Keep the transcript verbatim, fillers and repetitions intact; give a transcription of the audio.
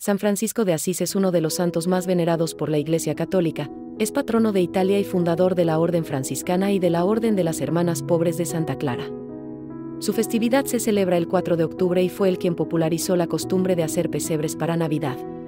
San Francisco de Asís es uno de los santos más venerados por la Iglesia Católica, es patrono de Italia y fundador de la Orden Franciscana y de la Orden de las Hermanas Pobres de Santa Clara. Su festividad se celebra el cuatro de octubre y fue él quien popularizó la costumbre de hacer pesebres para Navidad.